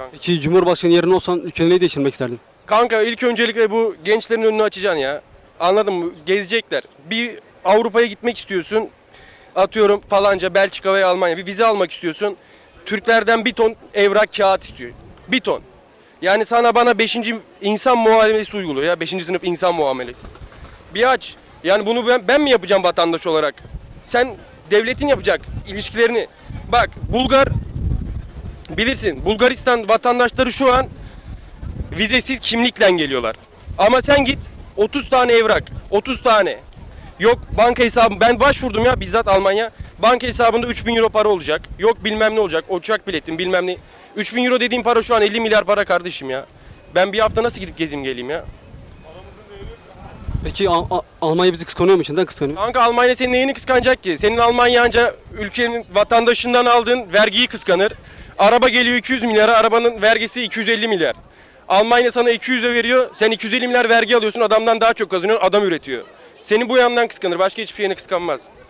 kanka. Peki Cumhurbaşkanı yerine olsan ülkeni neyi değiştirmek isterdin? Kanka ilk öncelikle bu gençlerin önünü açacaksın ya. Anladın mı? Gezecekler. Bir Avrupa'ya gitmek istiyorsun. Atıyorum falanca Belçika veya Almanya. Bir vize almak istiyorsun. Türklerden bir ton evrak kağıt istiyor. Bir ton. Yani sana bana 5. insan muamelesi uyguluyor ya. 5. sınıf insan muamelesi. Bir aç. Yani bunu ben mi yapacağım vatandaş olarak? Sen devletin yapacak ilişkilerini. Bak Bulgar bilirsin. Bulgaristan vatandaşları şu an vizesiz kimlikle geliyorlar. Ama sen git 30 tane evrak. 30 tane. Yok banka hesabı. Ben başvurdum ya bizzat Almanya. Banka hesabında 3.000 euro para olacak. Yok bilmem ne olacak. Uçak biletim bilmem ne. 3.000 euro dediğim para şu an 50 milyar para kardeşim ya. Ben bir hafta nasıl gidip gezeyim geleyim ya? Peki Almanya bizi kıskanıyor mu? İçinden kıskanıyor. Kanka Almanya senin neyini kıskanacak ki? Senin Almanya anca ülkenin vatandaşından aldığın vergiyi kıskanır. Araba geliyor 200 milyara, arabanın vergisi 250 milyar. Almanya sana 200'e veriyor, sen 250 milyar vergi alıyorsun, adamdan daha çok kazanıyorsun, adam üretiyor. Seni bu yandan kıskanır, başka hiçbir şeyini kıskanmaz.